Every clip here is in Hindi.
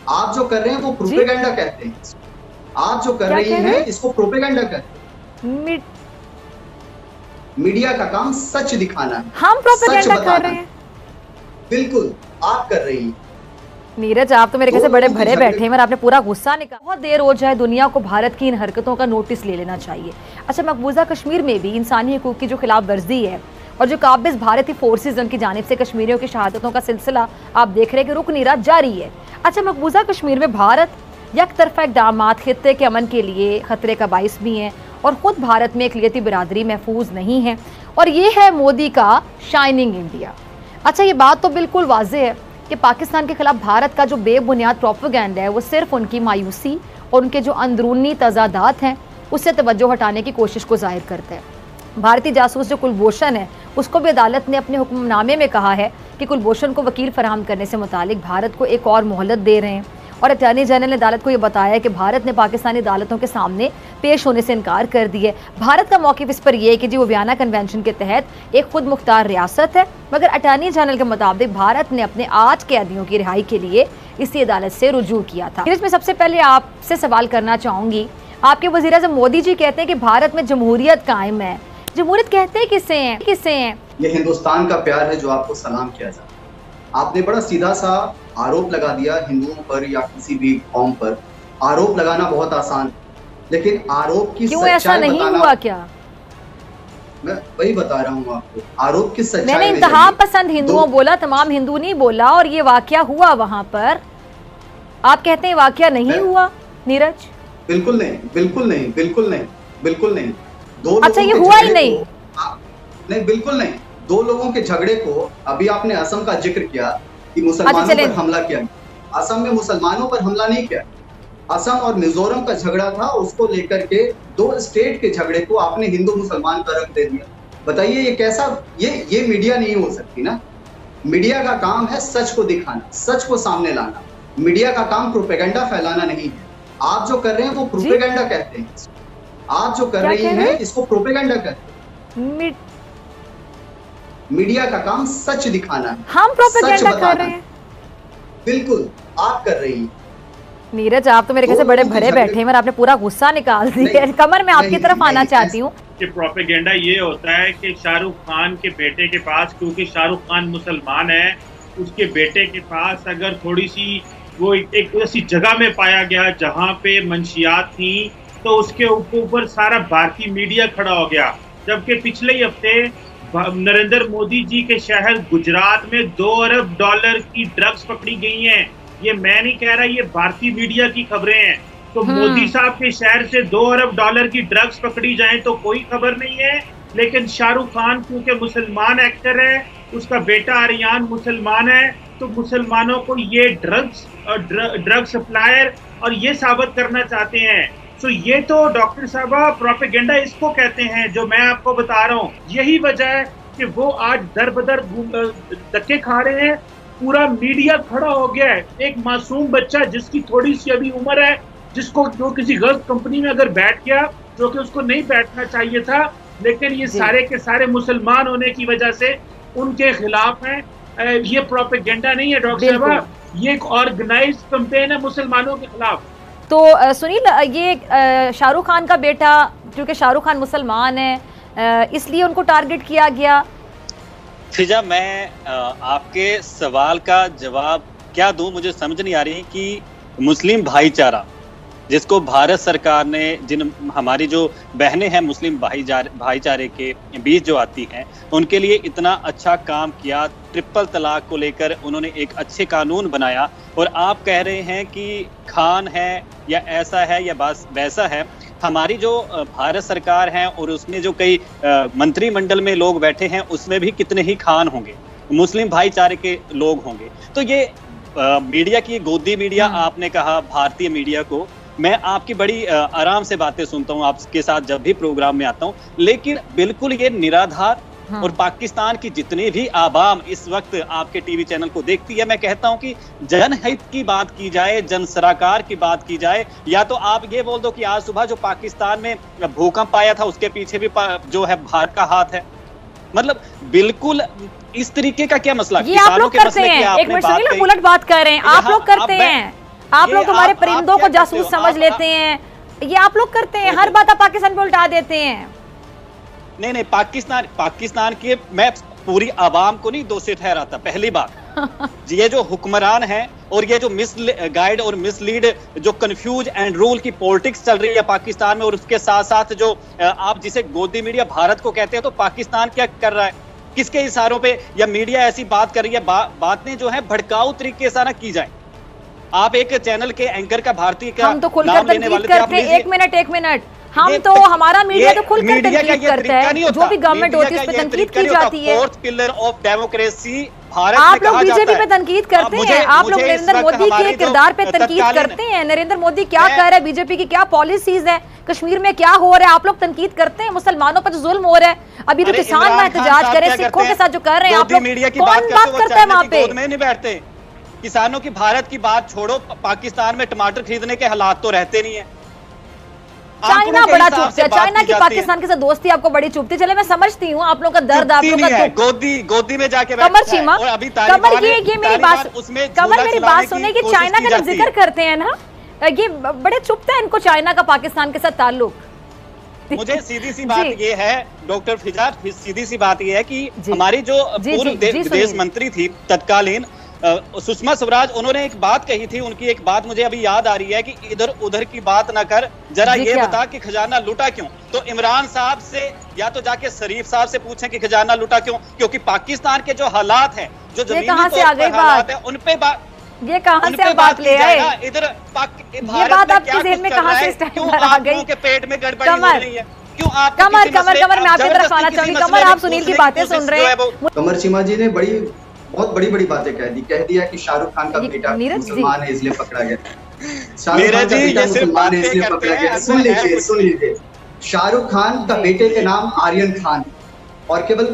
आप जो कर रहे हैं वो प्रोपेगेंडा कहते हैं। आप जो कर रही हैं इसको प्रोपेगेंडा कहते हैं। मीडिया का काम सच दिखाना है, हम प्रोपेगेंडा कर रहे हैं। बिल्कुल आप कर रही हैं। नीरज, आप तो मेरे कैसे बड़े भरे बैठे हैं, आपने पूरा गुस्सा निकाला। बहुत देर हो जाए, दुनिया को भारत की इन हरकतों का नोटिस ले लेना चाहिए। अच्छा, मकबूजा कश्मीर में भी इंसानी हकूक की जो खिलाफ वर्जी है और जो काबिज भारतीय फोर्सेज उनकी जानिब से कश्मीरियों की शहादतों का सिलसिला आप देख रहे हैं कि रुक नहीं रहा, जारी है। अच्छा, मकबूजा कश्मीर में भारत यकतरफा इक़दामात खित्ते के अमन के लिए खतरे का बाइस भी हैं और ख़ुद भारत में अक़लियती बिरादरी महफूज नहीं है, और ये है मोदी का शाइनिंग इंडिया। अच्छा, ये बात तो बिल्कुल वाज़ेह है कि पाकिस्तान के खिलाफ भारत का जो बेबुनियाद प्रोपेगेंडा है वो सिर्फ उनकी मायूसी और उनके जो अंदरूनी तजादात हैं उससे तवज्जो हटाने की कोशिश को जाहिर करता है। भारतीय जासूस जो कुलभूषण है उसको भी अदालत ने अपने हुक्मनामे में कहा है कि कुलभूषण को वकील फराहम करने से मुतालिक भारत को एक और मोहलत दे रहे हैं, और अटॉर्नी जनरल ने अदालत को ये बताया है कि भारत ने पाकिस्तानी अदालतों के सामने पेश होने से इनकार कर दिया है। भारत का मौक़िफ़ इस पर यह है कि जी वो वियना कन्वेंशन के तहत एक खुद मुख्तार रियासत है, मगर अटॉर्नी जनरल के मुताबिक भारत ने अपने 8 कैदियों की रिहाई के लिए इसी अदालत से रुजू किया था। इसमें सबसे पहले आपसे सवाल करना चाहूँगी, आपके वज़ीर-ए-आज़म मोदी जी कहते हैं कि भारत में जमहूरियत कायम है। जमहूरियत कहते हैं किसे हैं, किसे हैं? ये हिंदुस्तान का प्यार है जो आपको सलाम किया जाता है। आपने बड़ा सीधा सा आरोप लगा दिया हिंदुओं पर या किसी भी कौम पर। आरोप लगाना बहुत आसान, लेकिन आरोप की क्यों ऐसा नहीं हुआ? क्या मैं वही बता रहा हूँ आपको, आरोप की सच्चाई मैंने इंतहा पसंद हिंदुओं बोला, तमाम हिंदू नहीं बोला, और ये वाकया हुआ वहाँ पर। आप कहते हैं वाकया नहीं हुआ? नीरज, बिल्कुल नहीं, बिल्कुल नहीं, बिल्कुल नहीं, बिल्कुल नहीं। अच्छा, ये हुआ ही नहीं? नहीं, बिल्कुल नहीं। 2 लोगों के झगड़े को, अभी आपने असम का जिक्र किया कि मुसलमानों पर हमला किया। असम में मुसलमानों पर हमला नहीं किया। असम और मिजोरम का झगड़ा था, उसको लेकर के 2 स्टेट के झगड़े को आपने हिंदू मुसलमान का रंग दे दिया। बताइए ये कैसा, ये मीडिया नहीं हो सकती ना। मीडिया का काम है सच को दिखाना, सच को सामने लाना। मीडिया का काम प्रोपेगेंडा फैलाना नहीं है। आप जो कर रहे हैं वो प्रोपेगेंडा कहते हैं। आप जो कर रही हैं इसको प्रोपेगेंडा कहते हैं। मीडिया का काम सच दिखाना है, हम प्रोपेगेंडा कर रहे हैं। बिल्कुल आप कर रही हैं। नीरज, आप तो मेरे कैसे बड़े भरे बैठे हैं, आपने पूरा गुस्सा निकाल दिया। कमर, मैं आपकी तरफ आना चाहती हूँ कि प्रोपेगेंडा ये होता है कि शाहरुख खान के बेटे के पास, क्योंकि शाहरुख खान मुसलमान है, उसके बेटे के पास अगर थोड़ी सी वो एक ऐसी जगह में पाया गया जहाँ पे मंशियात थी, तो उसके ऊपर सारा भारतीय मीडिया खड़ा हो गया। जबकि पिछले ही हफ्ते नरेंद्र मोदी जी के शहर गुजरात में $2 अरब की ड्रग्स पकड़ी गई हैं। ये मैं नहीं कह रहा, ये भारतीय मीडिया की खबरें हैं। तो मोदी साहब के शहर से $2 अरब की ड्रग्स पकड़ी जाएं तो कोई खबर नहीं है, लेकिन शाहरुख खान क्योंकि मुसलमान एक्टर है, उसका बेटा आर्यन मुसलमान है, तो मुसलमानों को ये ड्रग सप्लायर और ये साबित करना चाहते हैं। तो ये तो डॉक्टर साहबा प्रोपेगेंडा इसको कहते हैं, जो मैं आपको बता रहा हूँ। यही वजह है कि वो आज दर बदर धक्के खा रहे हैं। पूरा मीडिया खड़ा हो गया है। एक मासूम बच्चा जिसकी थोड़ी सी अभी उम्र है, जो किसी गलत कंपनी में अगर बैठ गया, जो कि उसको नहीं बैठना चाहिए था, लेकिन ये सारे के सारे मुसलमान होने की वजह से उनके खिलाफ हैं। ये प्रोपेगेंडा नहीं है डॉक्टर साहब, ये एक ऑर्गेनाइज्ड कैंपेन है मुसलमानों के खिलाफ। तो सुनील, ये शाहरुख खान का बेटा, क्योंकि शाहरुख खान मुसलमान है इसलिए उनको टारगेट किया गया। फिजा, मैं आपके सवाल का जवाब क्या दूं, मुझे समझ नहीं आ रही कि मुस्लिम भाईचारा जिसको भारत सरकार ने, जिन हमारी जो बहनें हैं मुस्लिम भाईचारे के बीच जो आती हैं, उनके लिए इतना अच्छा काम किया। ट्रिपल तलाक को लेकर उन्होंने एक अच्छे कानून बनाया, और आप कह रहे हैं कि खान है या ऐसा है या बस वैसा है। हमारी जो भारत सरकार है और उसमें जो कई मंत्रिमंडल में लोग बैठे हैं, उसमें भी कितने ही खान होंगे, मुस्लिम भाईचारे के लोग होंगे। तो ये मीडिया की गोदी मीडिया, आपने कहा भारतीय मीडिया को, मैं आपकी बड़ी आराम से बातें सुनता हूं आपके साथ जब भी प्रोग्राम में आता हूं, लेकिन बिल्कुल ये निराधार। और पाकिस्तान की जितनी भी आवाम इस वक्त आपके टीवी चैनल को देखती है, मैं कहता हूं कि जनहित की बात की जाए, जन सराकार की बात की जाए, या तो आप ये बोल दो कि आज सुबह जो पाकिस्तान में भूकंप आया था उसके पीछे भी जो है भारत का हाथ है। मतलब बिल्कुल इस तरीके का क्या मसला, ये आप लोग करते हैं। एक मिनट सुनील, उलट बात कर रहे हैं आप लोग करते हैं। आप लोग हमारे परिंदों को जासूस समझ लेते हैं, ये आप लोग करते हैं, हर बात आप पाकिस्तान पे उल्टा देते हैं। नहीं, पाकिस्तान के मैं पूरी आवाम को नहीं दोषी ठहराता, पहली बात। ये जो हुक्मरान हैं और ये जो मिसगाइड और मिसलीड जो कंफ्यूज एंड रूल की पॉलिटिक्स चल रही है पाकिस्तान में, और उसके साथ साथ जो आप जिसे गोदी मीडिया भारत को कहते हैं, तो पाकिस्तान क्या कर रहा है, किसके इशारों पे या मीडिया ऐसी बात कर रही है, बातें जो है भड़काऊ तरीके से ना की जाए। आप एक चैनल के एंकर का भारतीय का हम तो खुलकर तनकीद करते हैं। एक मिनट, हम तो हमारा मीडिया तो खुलकर तनकीद करता है, जो भी गवर्नमेंट होती है उस पे तनकीद की जाती है। Fourth pillar of democracy Bharat आप लोग बीजेपी पे तनकीद करते हैं, आप लोग नरेंद्र मोदी के किरदार पे तनकीद करते हैं। नरेंद्र मोदी क्या कर रहे हैं, बीजेपी की क्या पॉलिसीज है, कश्मीर में क्या हो रहा है, आप लोग तनकीद करते हैं। मुसलमानों पर जुल्म हो रहा है, अभी तो किसान एहतजाज करे, सिखों के साथ जो कर रहे हैं आप लोग, कौन बात करता है वहाँ पे? नहीं बैठते किसानों की, भारत की बात छोड़ो, पाकिस्तान में टमाटर खरीदने के हालात तो रहते नहीं है। चाइना बड़ा चुपता है, चाइना की पाकिस्तान के साथ दोस्ती आपको बड़ी चुपती। चले मैं समझती हूँ आप लोग का दर्द, आप लोग का गोदी में जाके कमर चीमा, कमर ये मेरी बात, कमर मेरी बात सुने कि चाइना का जब जिक्र करते हैं ना, ये बड़े चुपता है इनको चाइना का पाकिस्तान के साथ ताल्लुक। मुझे सीधी सी बात ये है डॉक्टर फिजा, सीधी सी बात ये है कि हमारी जो पूर्व विदेश मंत्री थी तत्कालीन सुषमा स्वराज, उन्होंने एक बात कही थी, उनकी एक बात मुझे अभी याद आ रही है कि इधर उधर की बात ना कर, जरा ये बता कि खजाना लूटा क्यों। तो इमरान साहब से या तो जाके शरीफ साहब से पूछें कि खजाना लूटा क्यों, क्योंकि पाकिस्तान के जो हालात हैं, जो जमीनी तौर पर हालात हैं, उन पे बात, ये कहां से बात ले आए? इधर ये बात आपके जेब में कहां से स्टार्ट आ गई? के पेट में गड़बड़ी हो रही है क्यों? आप कमर मैं आपकी तरफ आना चाहूंगी। कमर, आप सुनील की बातें सुन रहे हैं। कमर चीमा जी ने बहुत बड़ी बातें कह दिया कि शाहरुख खान का बेटा मुसलमान है इसलिए पकड़ा गया। शाहरुख खान का बेटा मुसलमान है इसलिए पकड़ा गया। सुन लीजिए, शाहरुख खान का बेटे के नाम आर्यन खान, और केवल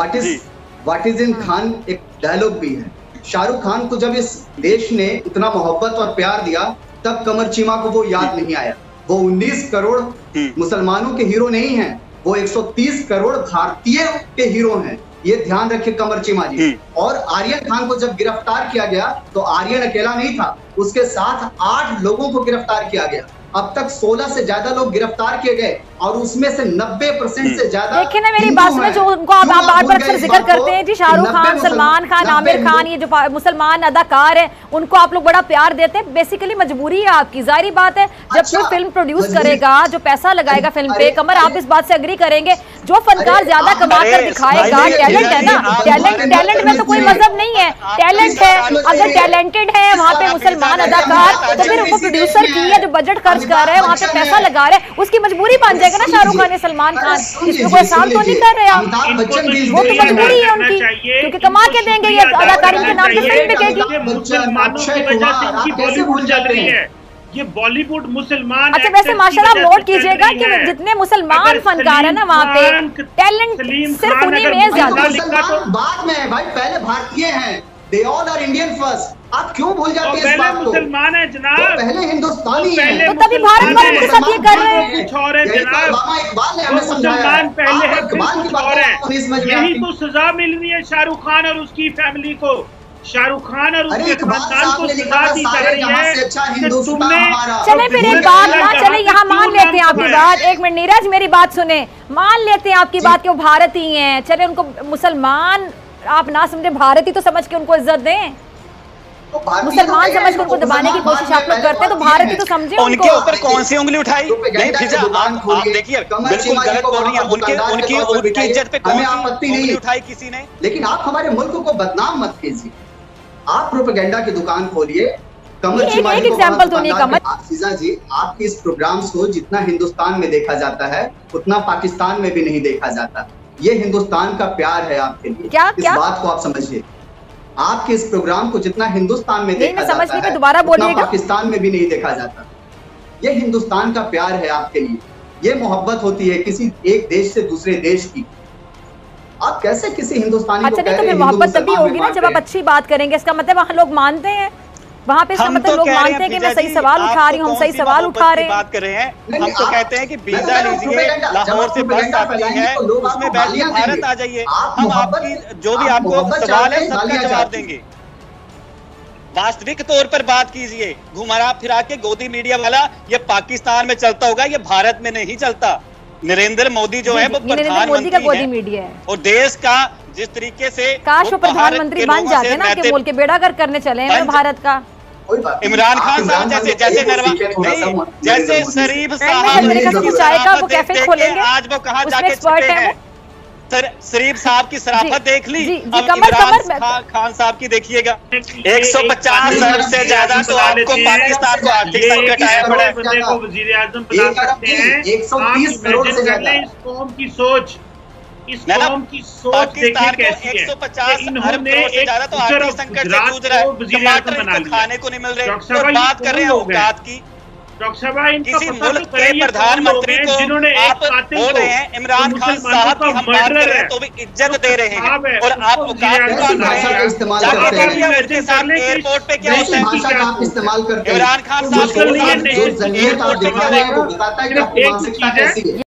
व्हाट इज इन खान एक डायलॉग भी है। शाहरुख खान को जब इस देश ने इतना मोहब्बत और प्यार दिया, तब कमर चीमा को वो याद नहीं आया। वो 19 करोड़ मुसलमानों के हीरो नहीं हैं, वो 130 करोड़ भारतीय के हीरो हैं। ये ध्यान रखे कमर चीमा जी। और आर्यन खान को जब गिरफ्तार किया गया तो आर्यन अकेला नहीं था, उसके साथ 8 लोगों को गिरफ्तार किया गया। अब तक 16 से ज्यादा लोग गिरफ्तार किए गए और उसमें से 90% से ज्यादा। देखिए ना मेरी बात में जो उनको आप बार बार अक्सर जिक्र करते हैं जी, शाहरुख खान, सलमान खान, आमिर खान, ये जो मुसलमान अदाकार है उनको आप लोग बड़ा प्यार देते हैं। बेसिकली मजबूरी है आपकी, जाहिर बात है। जब कोई फिल्म प्रोड्यूस करेगा, जो पैसा लगाएगा फिल्म पे, कमर आप इस बात से अग्री करेंगे, जो फनकार ज्यादा कमा कर दिखाएगा, टैलेंट है ना, टैलेंट में तो कोई मजहब नहीं है, टैलेंट है। अगर टैलेंटेड है वहाँ पे मुसलमान अदाकार, तो फिर उनको प्रोड्यूसर की है जो बजट खर्च कर रहे हैं, वहाँ पे पैसा लगा रहे हैं, उसकी मजबूरी बन जाएगा ना शाहरुख खान या सलमान खान। इसमें कोई साफ तो नहीं कर रहे आप, वो तो मजबूरी है उनकी, क्योंकि कमा के देंगे ये अदाकारी के नाम पे फिल्म बिकेगी। मुसलमानों की वजह से इनकी बॉलीवुड चल रही है, ये बॉलीवुड मुसलमान। अच्छा वैसे माशाल्लाह आप नोट कीजिएगा कि जितने मुसलमान फनकार है ना वहाँ पे, टैलेंट सिर्फ उन्हीं में ज्यादा। बाद में है भाई, पहले भारतीय हैं, they all are Indian first. आप क्यों भूल जाते हैं इस बात को? मुसलमान है जनाब, तो पहले हिंदुस्तानी है, तो तभी भारत वालों के साथ ये कर रहे हैं। कुछ और है जनाब, मुसलमान पहले है, कुछ और है। यही तो सजा मिल रही है शाहरुख खान और उसकी फैमिली को। शाहरुख खान और उसके खानदान को सजा दी जा रही है। चले फिर एक बात ना, चले यहाँ मान लेते हैं आपकी बात। एक मिनट नीरज मेरी बात सुने, मान लेते हैं आपकी बात कि वो भारतीय हैं, चले उनको मुसलमान आप ना समझे, भारतीय तो समझ के उनको इज्जत दें। मुसलमान समझ कर उनको दबाने की कोशिश आप लोग करते हैं, तो भारतीय तो समझे। उनके ऊपर कौन सी उंगली उठाई? नहीं फिजा, आप देखिए बिल्कुल गलत बोल रही हैं। उनकी इज्जत पे कौन सी उंगली उठाई किसी ने? लेकिन आप हमारे मुल्क को बदनाम मत कीजिए, आप प्रोपेगेंडा की दुकान खोलिए। कमर चीमा एक एग्जांपल तो नहीं कमर फिजा जी, आपके इस प्रोग्राम्स को जितना हिंदुस्तान में देखा जाता है उतना पाकिस्तान में भी नहीं देखा जाता। ये हिंदुस्तान का प्यार है आपके लिए, इस बात को आप समझिए। आपके इस प्रोग्राम को जितना हिंदुस्तान में देखा जाता है दोबारा बोलिएगा, पाकिस्तान में भी नहीं देखा जाता। ये हिंदुस्तान का प्यार है आपके लिए, ये मोहब्बत होती है किसी एक देश से दूसरे देश की। आप कैसे किसी हिंदुस्तानी को कह रहे हैं? तो फिर मोहब्बत तभी होगी ना जब आप अच्छी बात करेंगे। इसका मतलब वहाँ लोग मानते हैं, वहाँ पे इसका मतलब लोग मानते हैं कि मैं सही सवाल उठा रही हूँ, हम सही सवाल उठा रहे हैं। बात कर रहे हैं, हम तो कहते हैं कि वीजा लीजिए, लाहौर से बस आती है, उसमें बैठिए, भारत आ जाइए, हम आपकी जो भी आपको सवाल है सबका जवाब देंगे। वास्तविक तौर पर बात कीजिए। घुमरा फिरा के गोदी मीडिया वाला ये पाकिस्तान में चलता होगा, ये भारत में नहीं चलता। नरेंद्र मोदी जो है वो प्रधानमंत्री है मीडिया है और देश का जिस तरीके से काश वो प्रधानमंत्री बन जाते ना कि मुल्क के बेड़ागर करने चले हैं भारत का। इमरान खान साहब जैसे शरीफ साहब चाय का वो कैफे खोलेंगे, आज वो कहाँ जाके छुपे हैं। शरीफ साहब की शराफत देख ली, अब इमरान खान साहब की देखिएगा। 150 अरब से ज्यादा तो आपको पाकिस्तान को आर्थिक संकट आया पड़ा है। को वजीर आजम बना सकते हैं। 130 करोड़ से ज्यादा इस कौम की सोच, इस कौम की सोच देखिए कैसी है। 150 अरब करोड़ से ज्यादा तो आर्थिक संकट से जूझ रहा है, टमाटर खाने को नहीं मिल रहे। तो बात कर रहे हैं औकात की। किसी मुल्क के प्रधानमंत्री को आप बोल रहे हैं इमरान खान साहब की हम बात कर रहे हैं तो भी इज्जत दे रहे हैं, और आप एयरपोर्ट पे क्या होता है, इमरान खान साहब को